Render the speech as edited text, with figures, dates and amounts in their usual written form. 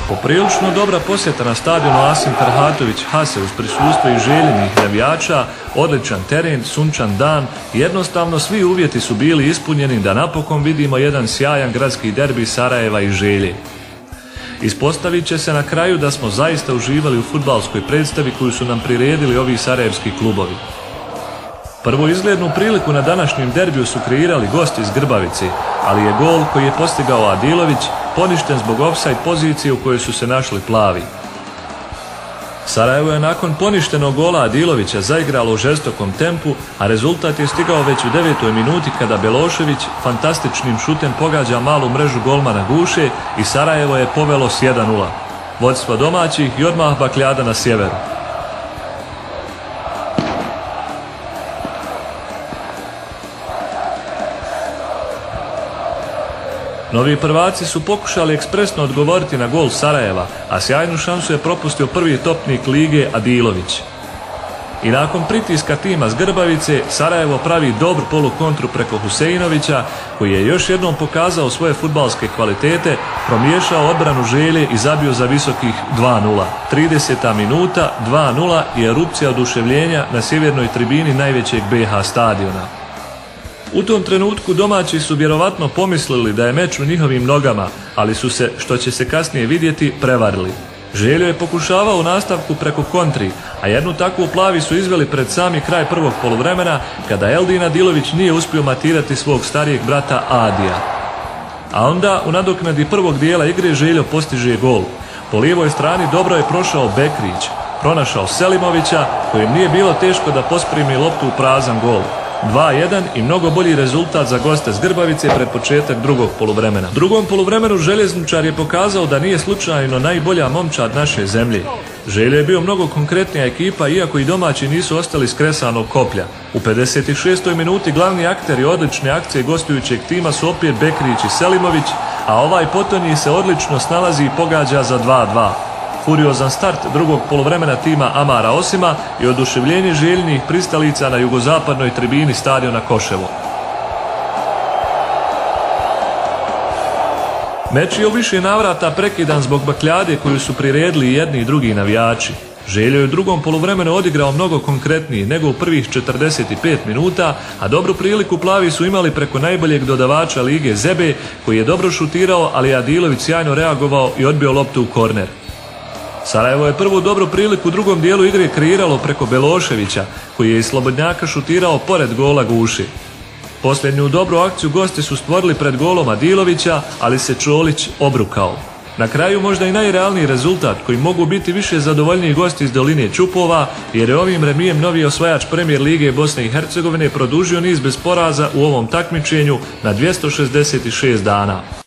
Poprilično dobra posjeta na stadionu Asim Ferhatović Hase uz prisustvo i željenih navijača, odličan teren, sunčan dan, jednostavno svi uvjeti su bili ispunjeni da napokon vidimo jedan sjajan gradski derbi Sarajeva i Želje. Ispostavit će se na kraju da smo zaista uživali u fudbalskoj predstavi koju su nam priredili ovi sarajevski klubovi. Prvu izglednu priliku na današnjem derbiju su kreirali gosti iz Grbavice, ali je gol koji je postigao Adilović poništen zbog ofsajd pozicije u kojoj su se našli plavi. Sarajevo je nakon poništenog gola Adilovića zaigralo u žestokom tempu, a rezultat je stigao već u 9. minuti kada Belošević fantastičnim šutem pogađa malu mrežu golmana Guše i Sarajevo je povelo s 1:0. Vodstvo domaćih i odmah bakljada na sjeveru. Novi prvaci su pokušali ekspresno odgovoriti na gol Sarajeva, a sjajnu šansu je propustio prvi topnik lige Adilović. I nakon pritiska tima s Grbavice, Sarajevo pravi dobru polukontru preko Huseinovića, koji je još jednom pokazao svoje fudbalske kvalitete, promiješao odbranu Želje i zabio za visokih 2:0. 30. minuta, 2:0 i erupcija oduševljenja na sjevernoj tribini najvećeg BiH stadiona. U tom trenutku domaći su vjerovatno pomislili da je meč u njihovim nogama, ali su se, što će se kasnije vidjeti, prevarili. Željo je pokušavao u nastavku preko kontri, a jednu takvu plavi su izveli pred sami kraj prvog poluvremena, kada Eldin Adilović nije uspio matirati svog starijeg brata Adija. A onda u nadoknadi prvog dijela igre Željo postiže gol. Po lijevoj strani dobro je prošao Bekrić, pronašao Selimovića, kojem nije bilo teško da pospremi loptu u prazan gol. 2:1 i mnogo bolji rezultat za goste s Grbavice pred početak drugog poluvremena. U drugom poluvremenu Željezničar je pokazao da nije slučajno najbolja momčad naše zemlje. Želje je bio mnogo konkretnija ekipa, iako i domaći nisu ostali skresanog koplja. U 56. minuti glavni akteri odlične akcije gostujućeg tima su opet Bekrić i Selimović, a ovaj potonji se odlično snalazi i pogađa za 2:2. Furiozan start drugog poluvremena tima Amara Osima i oduševljenje željnih pristalica na jugozapadnoj tribini stadiona Koševo. Meč je u više navrata prekidan zbog bakljade koju su priredili jedni i drugi navijači. Željo je u drugom poluvremenu odigrao mnogo konkretnije nego u prvih 45 minuta, a dobru priliku plavi su imali preko najboljeg dodavača lige Zebe, koji je dobro šutirao, ali Adilović sjajno reagovao i odbio loptu u korner. Sarajevo je prvu dobru priliku u drugom dijelu igre kreiralo preko Beloševića, koji je iz slobodnjaka šutirao pored gola Guši. Posljednju dobru akciju gosti su stvorili pred golom Adilovića, ali se Čolić obrukao. Na kraju možda i najrealniji rezultat koji mogu biti više zadovoljniji gosti iz doline Čupova, jer je ovim remijem novi osvajač Premijer lige Bosne i Hercegovine produžio niz bez poraza u ovom takmičenju na 266 dana.